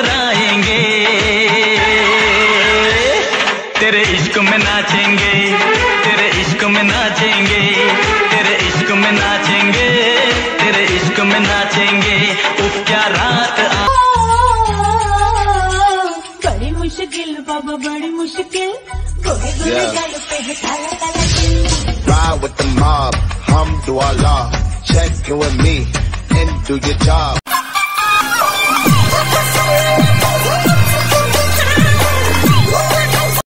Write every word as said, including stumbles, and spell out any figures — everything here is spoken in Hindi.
मुस्कुराएंगे, तेरे इश्क में नाचेंगे, तेरे इश्क में नाचेंगे, तेरे इश्क में नाचेंगे, तेरे इश्क में नाचेंगे। उफ क्या रात आ... बड़ी मुश्किल बाबा बड़ी मुश्किल, ride with the mob, hum do Allah, check in with me and do your job.